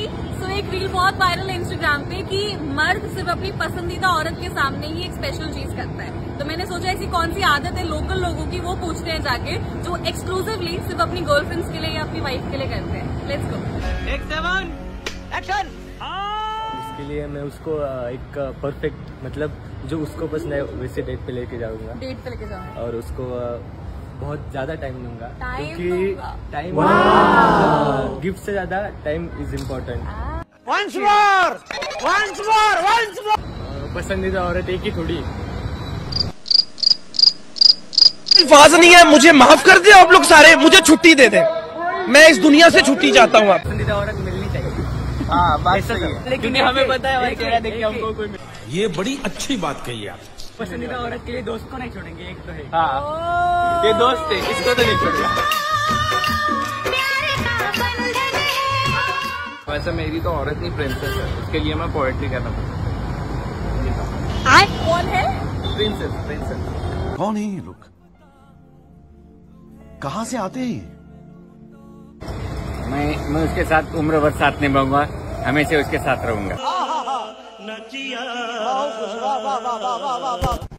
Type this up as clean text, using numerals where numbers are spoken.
सो एक रील बहुत वायरल है इंस्टाग्राम पे कि मर्द सिर्फ अपनी पसंदीदा औरत के सामने ही एक स्पेशल चीज करता है। तो मैंने सोचा ऐसी कौन सी आदत है लोकल लोगों की, वो पूछते हैं जाके, जो एक्सक्लूसिवली सिर्फ अपनी गर्लफ्रेंड्स के लिए या अपनी वाइफ के लिए करते हैं। Let's go. एक्शन। इसके लिए मैं उसको एक परफेक्ट, मतलब जो उसको पसंद है वैसे डेट पे लेके जाऊंगा। डेट पे लेके जाऊंगा और उसको बहुत ज्यादा टाइम दूंगा, क्योंकि टाइम गिफ्ट से ज्यादा टाइम इज इम्पोर्टेंट। पसंदीदा औरत एक ही थोड़ी। अल्फाज नहीं है, मुझे माफ कर दे आप लोग सारे, मुझे छुट्टी दे दे, मैं इस दुनिया से छुट्टी चाहता हूँ। पसंदीदा औरत मिलनी चाहिए। हाँ, बात सही है, क्योंकि हमें पता है हमारे चेहरा देख के हमको कोई ये बड़ी अच्छी बात कही आप। पसंदीदा औरत के लिए दोस्त को नहीं छोड़ेंगे, एक तो है। हाँ, ये दोस्त है, इसको तो नहीं छोड़ेंगे। वैसे मेरी तो औरत नहीं प्रिंसेस है, उसके लिए मैं पोएट्री कहना पसंद। कौन है? प्रिंसेस। प्रिंसेस कौन है ये लोग, कहाँ से आते हैं? मैं उसके साथ उम्र भर साथ निभाऊंगा, हमेशा उसके साथ रहूंगा।